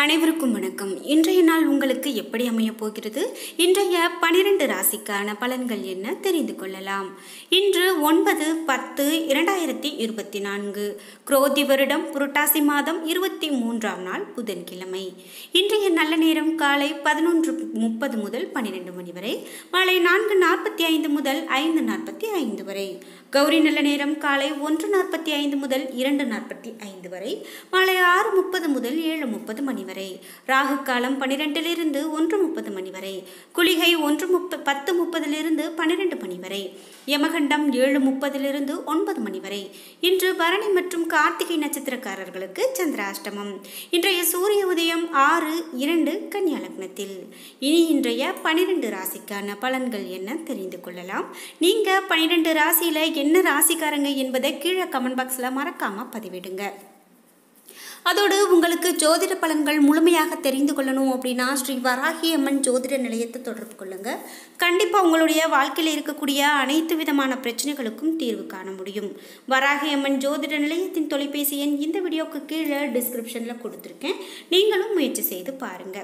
அனைவருக்கும் வணக்கம். இன்றைய நாள் உங்களுக்கு எப்படி அமைய போகிறது? இன்றைய 12 ராசிக்கான பலன்கள் என்ன தெரிந்து கொள்ளலாம். இன்று 9/10/2024 குரோதி வருடம் புரட்டாசி மாதம் 23ஆம் நாள் புதன்கிழமை. இன்றைய நல்ல நேரம் காலை 11:30 முதல் 12 மணி வரை, மாலை 4:45 முதல் 5:45 வரை. கௌரி நல்ல நேரம் காலை 1:45 முதல் 2:45 வரை, மாலை 6:30 முதல் 7:30 மணி வரை. ராகு காலம் 12 1:30 மணி வரை. குளிகை 10:30 12 மணி வரை. யமகண்டம் 7:30 9 மணி வரை. இன்று பரணி மற்றும் கார்த்திகை நட்சத்திரக்காரர்களுக்கு சந்திராஷ்டமம். இன்றைய சூரிய உதயம் 6:02 கன்னியா லக்னத்தில். இனி இன்றைய 12 ராசிக்கான பலன்கள் என்ன தெரிந்து கொள்ளலாம். நீங்க 12 ராசியில என்ன ராசிக்காரங்க என்பதை கீழே கமெண்ட் பாக்ஸில் மறக்காம பதிவிடுங்க. அதோடு உங்களுக்கு ஜோதிட பலன்கள் முழுமையாக தெரிந்து கொள்ளணும் அப்படின்னா ஸ்ரீ வராகி அம்மன் ஜோதிட நிலையத்தை தொடர்பு கொள்ளுங்க. கண்டிப்பாக உங்களுடைய வாழ்க்கையில் இருக்கக்கூடிய அனைத்து விதமான பிரச்சனைகளுக்கும் தீர்வு காண முடியும். வராகி அம்மன் ஜோதிட நிலையத்தின் தொலைபேசி எண் இந்த வீடியோக்கு கீழே டிஸ்கிரிப்ஷனில் கொடுத்துருக்கேன். நீங்களும் முயற்சி செய்து பாருங்கள்.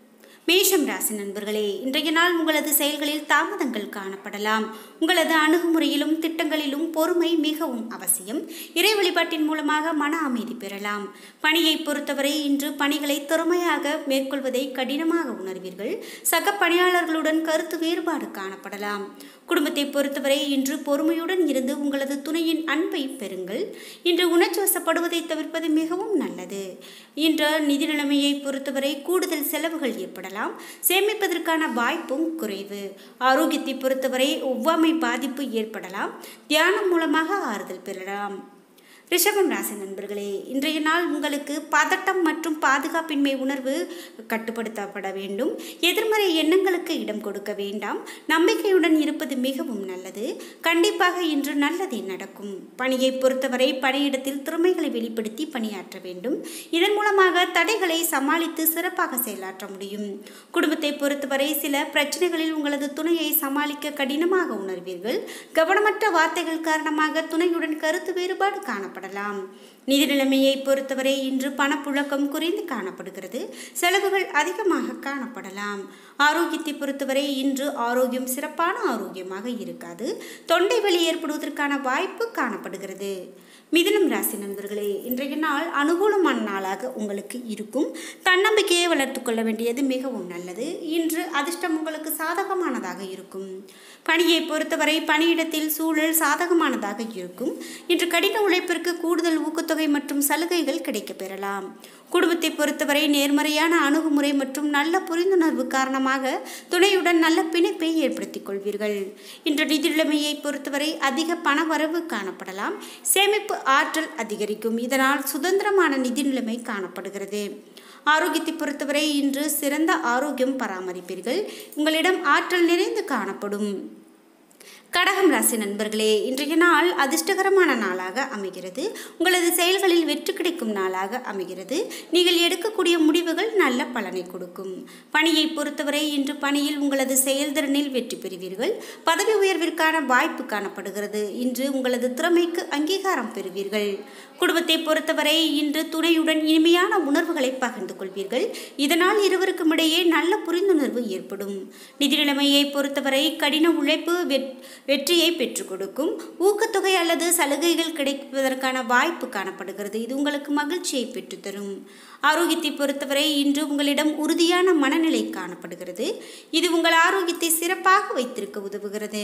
மேஷம் ராசி நண்பர்களே, இன்றைய நாள் உங்களது செயல்களில் தாமதங்கள் காணப்படலாம். உங்களது அணுகுமுறையிலும் திட்டங்களிலும் பொறுமை மிகவும் அவசியம். இறை வழிபாட்டின் மூலமாக மன அமைதி பெறலாம். பணியை பொறுத்தவரை இன்று பணிகளை திறமையாக மேற்கொள்வதை கடினமாக உணர்வீர்கள். சக பணியாளர்களுடன் கருத்து வேறுபாடு காணப்படலாம். குடும்பத்தை பொறுத்தவரை இன்று பொறுமையுடன் இருந்து உங்களது துணையின் அன்பை பெறுங்கள். இன்று உணர்ச்சி வசப்படுவதை தவிர்ப்பது மிகவும் நல்லது. இன்று நிதி நிலைமையை பொறுத்தவரை கூடுதல் செலவுகள் ஏற்படலாம். சேமிப்பதற்கான வாய்ப்பும் குறைவு. ஆரோக்கியத்தை பொறுத்தவரை ஒவ்வாமை பாதிப்பு ஏற்படலாம். தியானம் மூலமாக ஆறுதல் பெறலாம். ரிஷபம் ராசி நண்பர்களே, இன்றைய நாள் உங்களுக்கு பதட்டம் மற்றும் பாதுகாப்பின்மை உணர்வு கட்டுப்படுத்தப்பட வேண்டும். எதிர்மறை எண்ணங்களுக்கு இடம் கொடுக்க வேண்டாம். நம்பிக்கையுடன் இருப்பது மிகவும் நல்லது. கண்டிப்பாக இன்று நல்லதே நடக்கும். பணியை பொறுத்தவரை பணியிடத்தில் திறமைகளை வெளிப்படுத்தி பணியாற்ற வேண்டும். இதன் மூலமாக தடைகளை சமாளித்து சிறப்பாக செயலாற்ற முடியும். குடும்பத்தை பொறுத்தவரை சில பிரச்சனைகளில் உங்களது துணையை சமாளிக்க கடினமாக உணர்வீர்கள். கவனமற்ற வார்த்தைகள் காரணமாக துணையுடன் கருத்து வேறுபாடு காணப்படும். நிதி நிலைமையை பொறுத்தவரை இன்று பணப்புழக்கம் குறைந்து காணப்படுகிறது. செலவுகள் அதிகமாக காணப்படலாம். ஆரோக்கியத்தை பொறுத்தவரை இன்று ஆரோக்கியம் சிறப்பான ஆரோக்கியமாக இருக்காது. தொண்டை வலி ஏற்படுவதற்கான வாய்ப்பு காணப்படுகிறது. மிதுனம் ராசி நண்பர்களே, இன்றைய நாள் அனுகூலமான நாளாக உங்களுக்கு இருக்கும். தன்னம்பிக்கையை வளர்த்து கொள்ள வேண்டியது மிகவும் நல்லது. இன்று அதிர்ஷ்டம் உங்களுக்கு சாதகமானதாக இருக்கும். பணியை பொறுத்தவரை பணியிடத்தில் சூழல் சாதகமானதாக இருக்கும். இன்று கடின உழைப்பிற்கு கூடுதல் ஊக்கத்தொகை மற்றும் சலுகைகள் கிடைக்க பெறலாம். குடும்பத்தை பொறுத்தவரை நேர்மறையான அணுகுமுறை மற்றும் நல்ல புரிந்துணர்வு காரணமாக துணையுடன் நல்ல பிணைப்பை ஏற்படுத்திக் கொள்வீர்கள். இன்று நிதி நிலைமையை பொறுத்தவரை அதிக பண வரவு காணப்படலாம். சேமிப்பு ஆற்றல் அதிகரிக்கும். இதனால் சுதந்திரமான நிதி நிலைமை காணப்படுகிறது. ஆரோக்கியத்தை பொறுத்தவரை இன்று சிறந்த ஆரோக்கியம் பராமரிப்பீர்கள். உங்களிடம் ஆற்றல் நிறைந்து காணப்படும். கடகம் ராசி நண்பர்களே, இன்றைய நாள் அதிர்ஷ்டகரமான நாளாக அமைகிறது. உங்களது செயல்களில் வெற்றி கிடைக்கும் நாளாக அமைகிறது. நீங்கள் எடுக்கக்கூடிய முடிவுகள் நல்ல பலனை கொடுக்கும். பணியை பொறுத்தவரை இன்று பணியில் உங்களது செயல்திறனில் வெற்றி பெறுவீர்கள். பதவி உயர்விற்கான வாய்ப்பு காணப்படுகிறது. இன்று உங்களது திறமைக்கு அங்கீகாரம் பெறுவீர்கள். குடும்பத்தை பொறுத்தவரை இன்று துணையுடன் இனிமையான உணர்வுகளை பகிர்ந்து கொள்வீர்கள். இதனால் இருவருக்கும் இடையே நல்ல புரிந்துணர்வு ஏற்படும். நிதி நிலைமையை பொறுத்தவரை கடின உழைப்பு வெற்றியை பெற்றுக் கொடுக்கும். ஊக்கத்தொகை அல்லது சலுகைகள் கிடைப்பதற்கான வாய்ப்பு காணப்படுகிறது. இது உங்களுக்கு மகிழ்ச்சியை பெற்றுத்தரும். ஆரோக்கியத்தை பொறுத்தவரை இன்று உங்களிடம் உறுதியான மனநிலை காணப்படுகிறது. இது உங்கள் ஆரோக்கியத்தை சிறப்பாக வைத்திருக்க உதவுகிறது.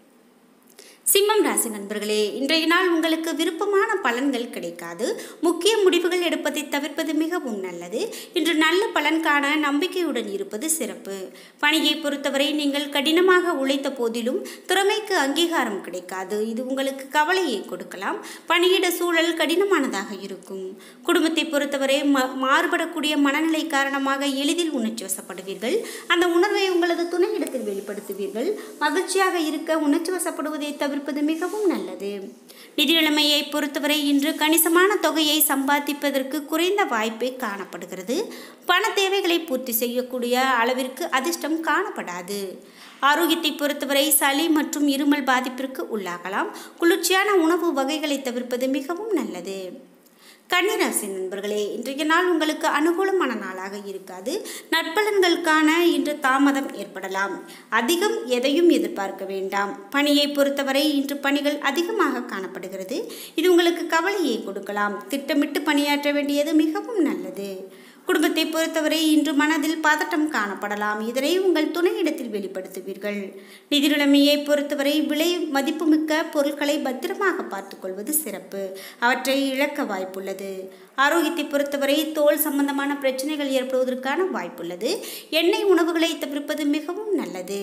சிம்மம் ராசி நண்பர்களே, இன்றைய நாள் உங்களுக்கு விருப்பமான பலன்கள் கிடைக்காது. முக்கிய முடிவுகள் எடுப்பதை தவிர்ப்பது மிகவும் நல்லது. இன்று நல்ல பலன் காண நம்பிக்கையுடன் இருப்பது சிறப்பு. பணியை பொறுத்தவரை நீங்கள் கடினமாக உழைத்த போதிலும் திறமைக்கு அங்கீகாரம் கிடைக்காது. இது உங்களுக்கு கவலையை கொடுக்கலாம். பணியிட சூழல் கடினமானதாக இருக்கும். குடும்பத்தை பொறுத்தவரை மாறுபடக்கூடிய மனநிலை காரணமாக எளிதில் உணர்ச்சி வசப்படுவீர்கள். அந்த உணர்வை உங்களது துணையிடத்தில் வெளிப்படுத்துவீர்கள். மகிழ்ச்சியாக இருக்க உணர்ச்சி வசப்படுவதை தவிர்ப்பது மிகவும் நல்லது. நிதி நிலைமையை பொறுத்தவரை இன்று கணிசமான தொகையை சம்பாதிப்பதற்கு குறைந்த வாய்ப்பே காணப்படுகிறது. பண தேவைகளை பூர்த்தி செய்யக்கூடிய அளவிற்கு அதிர்ஷ்டம் காணப்படாது. ஆரோக்கியத்தை பொறுத்தவரை சளி மற்றும் இருமல் பாதிப்பிற்கு உள்ளாகலாம். குளிர்ச்சியான உணவு வகைகளை தவிர்ப்பது மிகவும் நல்லது. கன்னிராசி நண்பர்களே, இன்றைய நாள் உங்களுக்கு அனுகூலமான நாளாக இருக்காது. நற்பலன்களுக்கான இன்று தாமதம் ஏற்படலாம். அதிகம் எதையும் எதிர்பார்க்க வேண்டாம். பணியை பொறுத்தவரை இன்று பணிகள் அதிகமாக காணப்படுகிறது. இது உங்களுக்கு கவலையை கொடுக்கலாம். திட்டமிட்டு பணியாற்ற வேண்டியது மிகவும் நல்லது. குடும்பத்தை பொறுத்தவரை இன்று மனதில் பதட்டம் காணப்படலாம். இதனை உங்கள் துணையிடத்தில் வெளிப்படுத்துவீர்கள். நிதி நிலைமையை பொறுத்தவரை விலை மதிப்புமிக்க பொருட்களை பத்திரமாக பார்த்துக்கொள்வது சிறப்பு. அவற்றை இழக்க வாய்ப்புள்ளது. ஆரோக்கியத்தை பொறுத்தவரை தோல் சம்பந்தமான பிரச்சனைகள் ஏற்படுவதற்கான வாய்ப்புள்ளது. எண்ணெய் உணவுகளை தவிர்ப்பது மிகவும் நல்லது.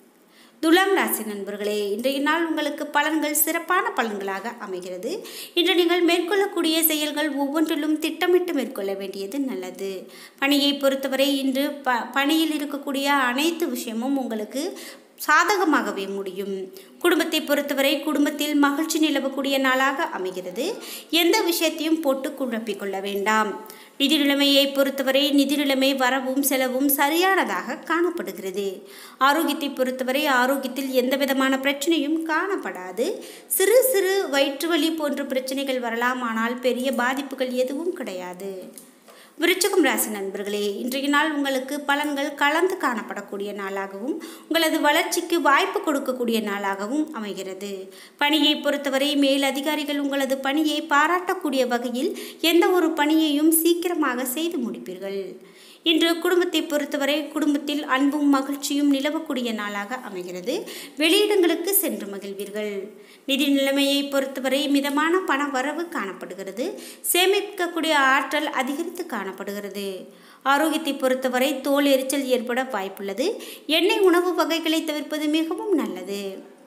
துலாம் ராசி நண்பர்களே, இன்றைய நாள் உங்களுக்கு பலன்கள் சிறப்பான பலன்களாக அமைகிறது. இன்று நீங்கள் மேற்கொள்ளக்கூடிய செயல்கள் ஒவ்வொன்றிலும் திட்டமிட்டு மேற்கொள்ள வேண்டியது நல்லது. பணியை பொறுத்தவரை இன்று பணியில் இருக்கக்கூடிய அனைத்து விஷயமும் உங்களுக்கு சாதகமாகவே முடியும். குடும்பத்தை பொறுத்தவரை குடும்பத்தில் மகிழ்ச்சி நிலவக்கூடிய நாளாக அமைகிறது. எந்த விஷயத்தையும் போட்டு குழப்பிக்கொள்ள வேண்டாம். நிதி நிலைமையை பொறுத்தவரை நிதி நிலைமை வரவும் செலவும் சரியானதாக காணப்படுகிறது. ஆரோக்கியத்தை பொறுத்தவரை ஆரோக்கியத்தில் எந்த விதமான பிரச்சனையும் காணப்படாது. சிறு சிறு வயிற்று வலி போன்ற பிரச்சனைகள் வரலாம், ஆனால் பெரிய பாதிப்புகள் எதுவும் கிடையாது. விருச்சிகம் ராசி நண்பர்களே, இன்றைய நாள் உங்களுக்கு பலன்கள் கலந்து காணப்படக்கூடிய நாளாகவும் உங்களது வளர்ச்சிக்கு வாய்ப்பு கொடுக்கக்கூடிய நாளாகவும் அமைகிறது. பணியை பொறுத்தவரை மேல் அதிகாரிகள் உங்களது பணியை பாராட்டக்கூடிய வகையில் எந்த ஒரு பணியையும் சீக்கிரமாக செய்து முடிப்பீர்கள். இன்று குடும்பத்தை பொறுத்தவரை குடும்பத்தில் அன்பும் மகிழ்ச்சியும் நிலவக்கூடிய நாளாக அமைகிறது. வெளியிடங்களுக்கு சென்று மகிழ்வீர்கள். நிதி நிலைமையை பொறுத்தவரை மிதமான பண வரவு காணப்படுகிறது. சேமிக்கக்கூடிய ஆற்றல் அதிகரித்து காணப்படுகிறது. ஆரோக்கியத்தை பொறுத்தவரை தோல் எரிச்சல் ஏற்பட வாய்ப்புள்ளது. எண்ணெய் உணவு வகைகளை தவிர்ப்பது மிகவும் நல்லது.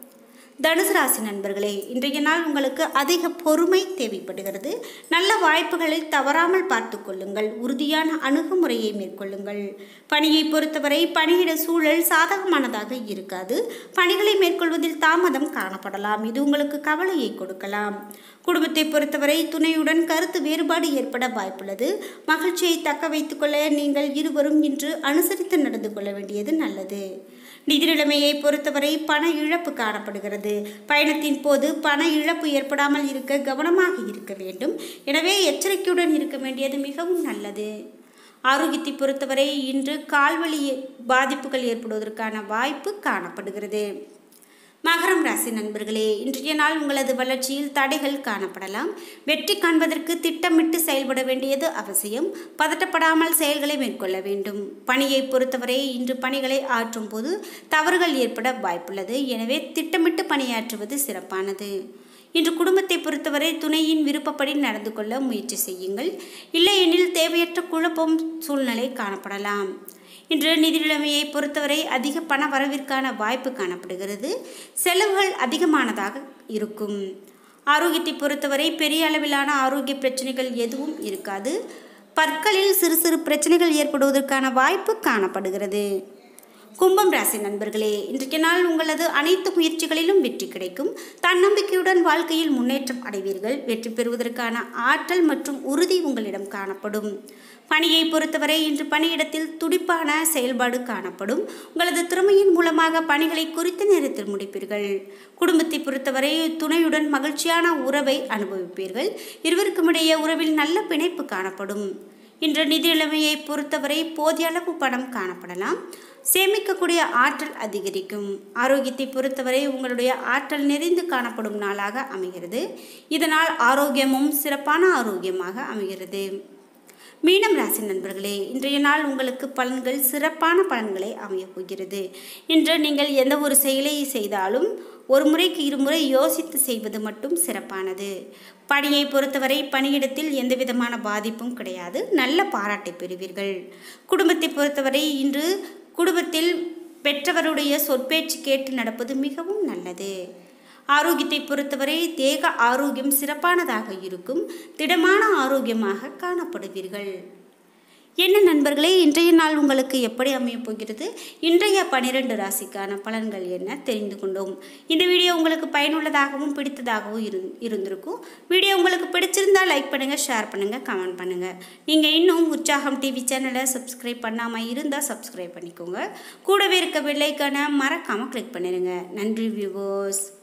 தனுசு ராசி நண்பர்களே, இன்றைய நாள் உங்களுக்கு அதிக பொறுமை தேவைப்படுகிறது. நல்ல வாய்ப்புகளை தவறாமல் பார்த்து கொள்ளுங்கள். உறுதியான அணுகுமுறையை மேற்கொள்ளுங்கள். பணியை பொறுத்தவரை பணியிட சூழல் சாதகமானதாக இருக்காது. பணிகளை மேற்கொள்வதில் தாமதம் காணப்படலாம். இது உங்களுக்கு கவலையை கொடுக்கலாம். குடும்பத்தை பொறுத்தவரை துணையுடன் கருத்து வேறுபாடு ஏற்பட வாய்ப்புள்ளது. மகிழ்ச்சியை தக்க வைத்துக் கொள்ள நீங்கள் இருவரும் இன்று அனுசரித்து நடந்து கொள்ள வேண்டியது நல்லது. நிதி நிலைமையை பொறுத்தவரை பண இழப்பு காணப்படுகிறது. பயணத்தின் போது பண இழப்பு ஏற்படாமல் இருக்க கவனமாக இருக்க வேண்டும். எனவே எச்சரிக்கையுடன் இருக்க வேண்டியது மிகவும் நல்லது. ஆரோக்கியத்தை பொறுத்தவரை இன்று கால்வலி பாதிப்புகள் ஏற்படுவதற்கான வாய்ப்பு காணப்படுகிறது. மகரம் ராசி நண்பர்களே, இன்றைய நாள் உங்களது வளர்ச்சியில் தடைகள் காணப்படலாம். வெற்றி காண்பதற்கு திட்டமிட்டு செயல்பட வேண்டியது அவசியம். பதட்டப்படாமல் செயல்களை மேற்கொள்ள வேண்டும். பணியை பொறுத்தவரை இன்று பணிகளை ஆற்றும் போது தவறுகள் ஏற்பட வாய்ப்புள்ளது. எனவே திட்டமிட்டு பணியாற்றுவது சிறப்பானது. இன்று குடும்பத்தை பொறுத்தவரை துணையின் விருப்பப்படி நடந்து கொள்ள முயற்சி செய்யுங்கள். இல்லையெனில் தேவையற்ற குழப்பம் சூழ்நிலை காணப்படலாம். இன்று நிதி நிலைமையை பொறுத்தவரை அதிக பண வரவிற்கான வாய்ப்பு காணப்படுகிறது. செலவுகள் அதிகமானதாக இருக்கும். ஆரோக்கியத்தை பொறுத்தவரை பெரிய அளவிலான ஆரோக்கிய பிரச்சனைகள் எதுவும் இருக்காது. பற்களில் சிறு சிறு பிரச்சனைகள் ஏற்படுவதற்கான வாய்ப்பு காணப்படுகிறது. கும்பம் ராசி நண்பர்களே, இன்றைய நாள் உங்களது அனைத்து முயற்சிகளிலும் வெற்றி கிடைக்கும். தன்னம்பிக்கையுடன் வாழ்க்கையில் முன்னேற்றம் அடைவீர்கள். வெற்றி பெறுவதற்கான ஆற்றல் மற்றும் உறுதி உங்களிடம் காணப்படும். பணியை பொறுத்தவரை இன்று பணியிடத்தில் துடிப்பான செயல்பாடு காணப்படும். உங்களது திறமையின் மூலமாக பணிகளை குறித்த நேரத்தில் முடிப்பீர்கள். குடும்பத்தை பொறுத்தவரை துணையுடன் மகிழ்ச்சியான உறவை அனுபவிப்பீர்கள். இருவருக்கும் இடையே உறவில் நல்ல பிணைப்பு காணப்படும். இன்று நிதி நிலைமையை பொறுத்தவரை போதிய அளவு பணம் காணப்படலாம். சேமிக்கக்கூடிய ஆற்றல் அதிகரிக்கும். ஆரோக்கியத்தை பொறுத்தவரை உங்களுடைய ஆற்றல் நிறைந்து காணப்படும் நாளாக அமைகிறது. இதனால் ஆரோக்கியமும் சிறப்பான ஆரோக்கியமாக அமைகிறது. மீனம் ராசி நண்பர்களே, இன்றைய நாள் உங்களுக்கு பலன்கள் சிறப்பான பலன்களை அமையப் போகிறது. இன்று நீங்கள் எந்த ஒரு செயலை செய்தாலும் ஒரு முறைக்கு இருமுறை யோசித்து செய்வது மட்டும் சிறப்பானது. பணியை பொறுத்தவரை பணியிடத்தில் எந்த விதமான பாதிப்பும் கிடையாது. நல்ல பாராட்டை பெறுவீர்கள். குடும்பத்தை பொறுத்தவரை இன்று குடும்பத்தில் பெற்றவருடைய சொற்பேச்சு கேட்டு நடப்பது மிகவும் நல்லது. ஆரோக்கியத்தை பொறுத்தவரை தேக ஆரோக்கியம் சிறப்பானதாக இருக்கும். திடமான ஆரோக்கியமாக காணப்படுவீர்கள். என்ன நண்பர்களே, இன்றைய நாள் உங்களுக்கு எப்படி அமையப் போகிறது? இன்றைய 12 ராசிக்கான பலன்கள் என்ன தெரிந்து கொண்டோம். இந்த வீடியோ உங்களுக்கு பயனுள்ளதாகவும் பிடித்ததாகவும் இருந்திருக்கும். வீடியோ உங்களுக்கு பிடிச்சிருந்தால் லைக் பண்ணுங்கள், ஷேர் பண்ணுங்கள், கமெண்ட் பண்ணுங்கள். நீங்கள் இன்னும் உற்சாகம் டிவி சேனலை சப்ஸ்கிரைப் பண்ணாமல் இருந்தால் சப்ஸ்கிரைப் பண்ணிக்கோங்க. கூடவே இருக்க பெல் ஐகானை மறக்காமல் கிளிக் பண்ணிடுங்க. நன்றி வியூவர்ஸ்.